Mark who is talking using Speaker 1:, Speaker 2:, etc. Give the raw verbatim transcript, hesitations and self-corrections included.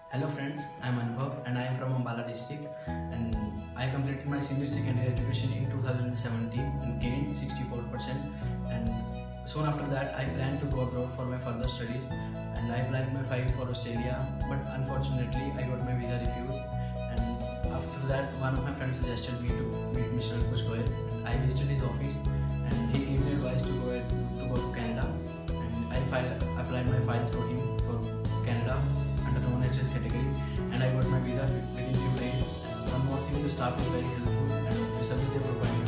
Speaker 1: Hello friends, I am Anubhav and I am from Ambala district, and I completed my senior secondary education in two thousand seventeen and gained sixty-four percent, and soon after that I plan to go abroad for my further studies, and I planned my flight for Australia, but unfortunately I got my visa refused. And after that one of my friends suggested me to meet Mister Ankush Goyal. I visited his office and he gave me advice to go to go to Canada, and I file, applied my file through him for Canada under non H S category, and I got my visa within few days. And one more thing, the staff is very helpful and the service they provide